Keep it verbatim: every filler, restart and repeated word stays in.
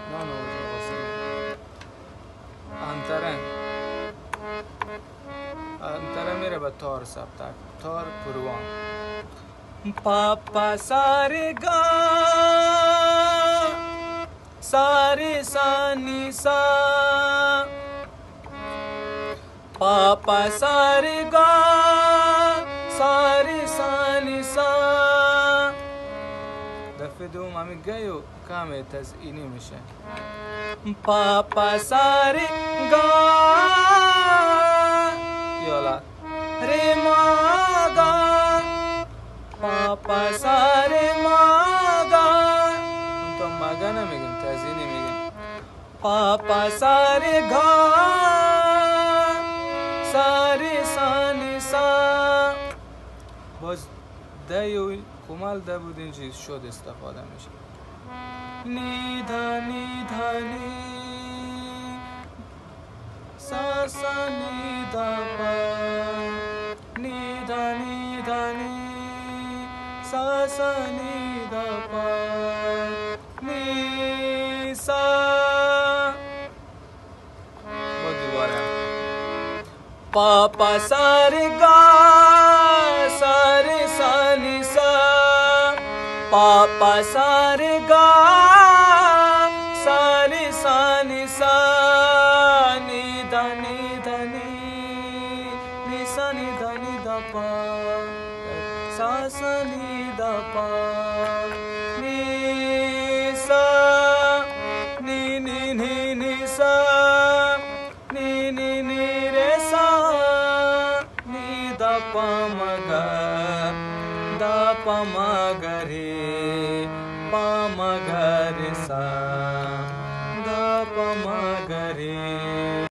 Non oso così. Antara. Antara मेरे बा थोर सब तक थोर पुरवा पापा सारे गा सारे सानी सा पापा सारे गा सारे सानी सा دفعه دوم همین گیو کامه تزئینی میشه پاپا ساری گا یالا ری ما گا پاپا ساری ما گا تو مگا نمیگیم تزئینی میگیم پاپا ساری گا ساری سانی سا باز دیو کمال ده بود این چیز شد استفاده میشه نی دا نی دا نی سا سا نی دا پا نی دا نی دا نی سا سا نی دا پا نی سا با دوباره پاپا ساری گا ساری سانی سا पापा सारे गा सारे सानी सा नी दा नी दा नी नी सा नी दा नी दा पा सा सा नी दा पा नी सा नी नी नी नी सा नी नी नी रे सा नी दा पा मगा दा पा मगा रे pa ma ga re sa da pa ma ga re